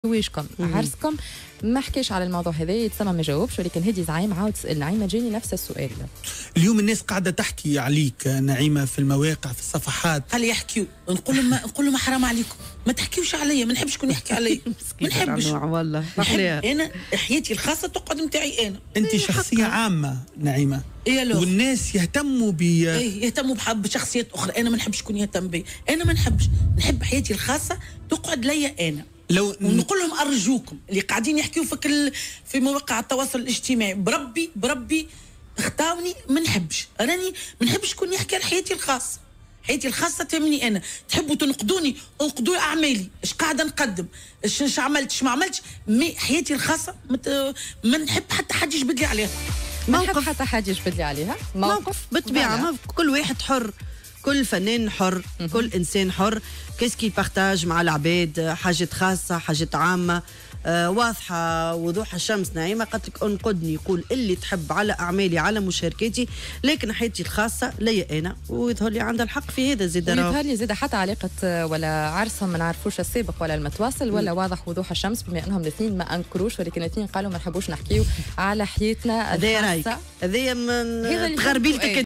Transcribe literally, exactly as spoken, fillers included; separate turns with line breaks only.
زواجكم عرسكم ما حكيش على الموضوع هذا يتسمى ما جاوبش، ولكن هذه زعيم عاود تسال نعيمه جاني نفس السؤال.
اليوم الناس قاعده تحكي عليك نعيمه في المواقع في الصفحات.
قال يحكيوا نقول لهم نقول لهم حرام عليكم ما تحكيوش عليا، ما نحبش شكون يحكي عليا، ما نحبش
والله.
نحب انا حياتي الخاصه تقعد نتاعي انا.
انت شخصيه عامه نعيمه
إيه
والناس يهتموا ب
ايه يهتموا بشخصيات اخرى، انا ما نحبش شكون يهتم بي، انا ما نحبش، نحب حياتي الخاصه تقعد ليا انا.
لو
ونقول لهم ارجوكم اللي قاعدين يحكيوا في كل في مواقع التواصل الاجتماعي بربي بربي اخطاوني، ما نحبش، راني ما نحبش شكون يحكي على حياتي الخاصه. حياتي الخاصه تهمني انا، تحبوا تنقدوني انقدوا اعمالي، اش قاعده نقدم، اش اش عملت اش ما عملتش، مي حياتي الخاصه مت... ما نحب حتى حد يجبد لي عليها.
ما نحب حتى حد يجبد لي عليها.
موقف, موقف بالطبيعه، كل واحد حر، كل فنان حر، كل انسان حر. كيسكي بارتاج مع العباد حاجات خاصه حاجات عامه. آه واضحه وضوح الشمس. نعيمه قالت لك انقدني، يقول اللي تحب على اعمالي على مشاركاتي، لكن حياتي الخاصه ليا انا، ويظهر لي عندها الحق في هذا. زيد
ويظهر لي زيد حتى علاقه ولا عرسهم ما نعرفوش السابق ولا المتواصل ولا واضح وضوح الشمس، بما انهم الاثنين ما انكروش، ولكن الاثنين قالوا ما نحبوش نحكيو على حياتنا الخاصه.
هذايا هذايا من تغربيلتك